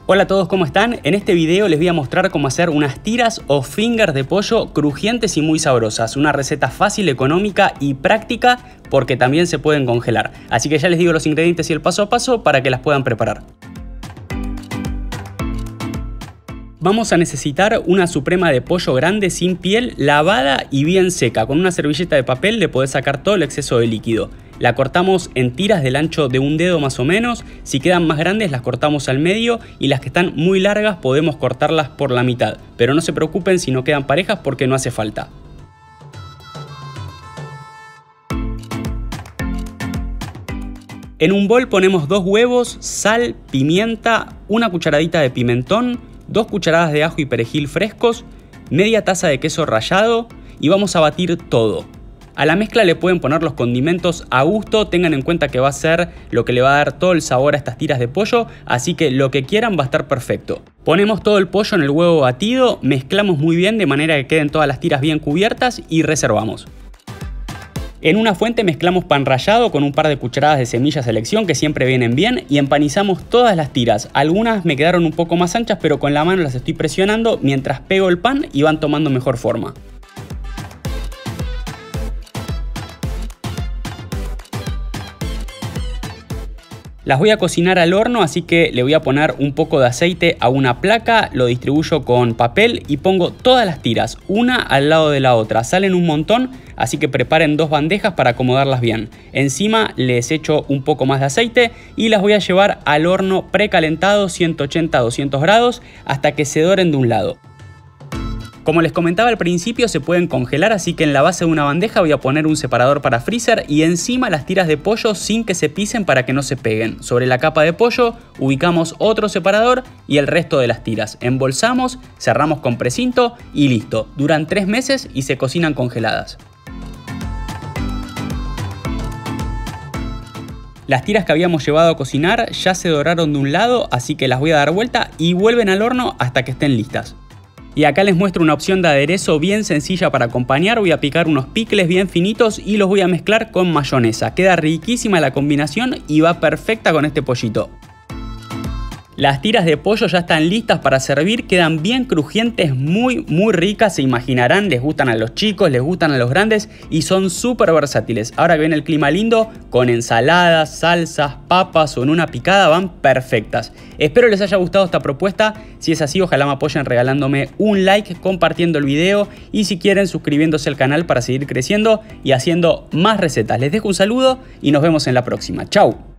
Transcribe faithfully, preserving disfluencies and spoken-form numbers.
Hola a todos, ¿cómo están? En este video les voy a mostrar cómo hacer unas tiras o fingers de pollo crujientes y muy sabrosas. Una receta fácil, económica y práctica porque también se pueden congelar. Así que ya les digo los ingredientes y el paso a paso para que las puedan preparar. Vamos a necesitar una suprema de pollo grande sin piel, lavada y bien seca. Con una servilleta de papel le podés sacar todo el exceso de líquido. La cortamos en tiras del ancho de un dedo más o menos. Si quedan más grandes las cortamos al medio y las que están muy largas podemos cortarlas por la mitad. Pero no se preocupen si no quedan parejas porque no hace falta. En un bol ponemos dos huevos, sal, pimienta, una cucharadita de pimentón, dos cucharadas de ajo y perejil frescos, media taza de queso rallado y vamos a batir todo. A la mezcla le pueden poner los condimentos a gusto, tengan en cuenta que va a ser lo que le va a dar todo el sabor a estas tiras de pollo, así que lo que quieran va a estar perfecto. Ponemos todo el pollo en el huevo batido, mezclamos muy bien de manera que queden todas las tiras bien cubiertas y reservamos. En una fuente mezclamos pan rallado con un par de cucharadas de semillas selección que siempre vienen bien y empanizamos todas las tiras. Algunas me quedaron un poco más anchas, pero con la mano las estoy presionando mientras pego el pan y van tomando mejor forma. Las voy a cocinar al horno, así que le voy a poner un poco de aceite a una placa, lo distribuyo con papel y pongo todas las tiras, una al lado de la otra. Salen un montón, así que preparen dos bandejas para acomodarlas bien. Encima les echo un poco más de aceite y las voy a llevar al horno precalentado ciento ochenta a doscientos grados hasta que se doren de un lado. Como les comentaba al principio, se pueden congelar, así que en la base de una bandeja voy a poner un separador para freezer y encima las tiras de pollo sin que se pisen para que no se peguen. Sobre la capa de pollo ubicamos otro separador y el resto de las tiras. Embolsamos, cerramos con precinto y listo. Duran tres meses y se cocinan congeladas. Las tiras que habíamos llevado a cocinar ya se doraron de un lado, así que las voy a dar vuelta y vuelven al horno hasta que estén listas. Y acá les muestro una opción de aderezo bien sencilla para acompañar. Voy a picar unos picles bien finitos y los voy a mezclar con mayonesa. Queda riquísima la combinación y va perfecta con este pollito. Las tiras de pollo ya están listas para servir, quedan bien crujientes, muy muy ricas, se imaginarán, les gustan a los chicos, les gustan a los grandes y son súper versátiles. Ahora que viene el clima lindo, con ensaladas, salsas, papas o en una picada van perfectas. Espero les haya gustado esta propuesta, si es así ojalá me apoyen regalándome un like, compartiendo el video y si quieren suscribiéndose al canal para seguir creciendo y haciendo más recetas. Les dejo un saludo y nos vemos en la próxima. Chau.